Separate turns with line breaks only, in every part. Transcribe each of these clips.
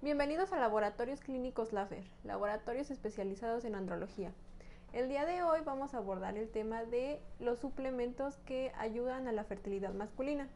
Bienvenidos a Laboratorios Clínicos LAFER, laboratorios especializados en andrología. El día de hoy vamos a abordar el tema de los suplementos que ayudan a la fertilidad masculina.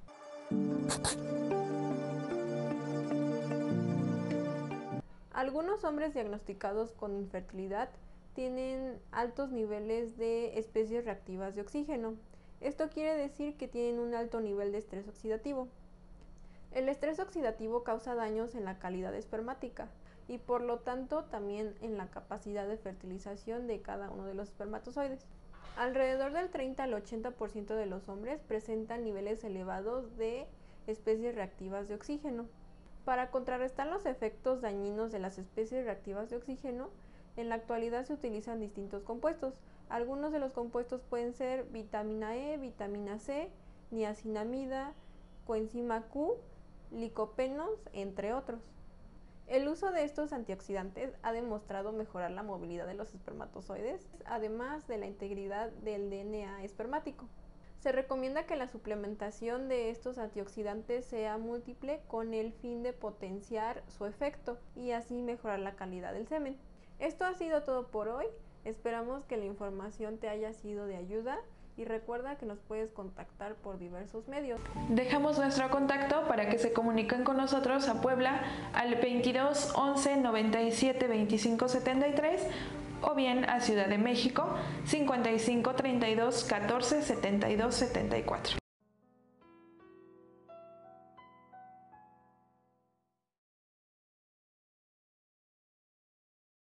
Algunos hombres diagnosticados con infertilidad tienen altos niveles de especies reactivas de oxígeno. Esto quiere decir que tienen un alto nivel de estrés oxidativo. El estrés oxidativo causa daños en la calidad espermática y por lo tanto también en la capacidad de fertilización de cada uno de los espermatozoides. Alrededor del 30 al 80% de los hombres presentan niveles elevados de especies reactivas de oxígeno. Para contrarrestar los efectos dañinos de las especies reactivas de oxígeno, en la actualidad se utilizan distintos compuestos. Algunos de los compuestos pueden ser vitamina E, vitamina C, niacinamida, coenzima Q, licopenos, entre otros. El uso de estos antioxidantes ha demostrado mejorar la movilidad de los espermatozoides, además de la integridad del DNA espermático. Se recomienda que la suplementación de estos antioxidantes sea múltiple con el fin de potenciar su efecto y así mejorar la calidad del semen. Esto ha sido todo por hoy. Esperamos que la información te haya sido de ayuda y recuerda que nos puedes contactar por diversos medios.
Dejamos nuestro contacto para que se comuniquen con nosotros a Puebla al 22 11 97 25 73 o bien a Ciudad de México 55 32 14 72 74.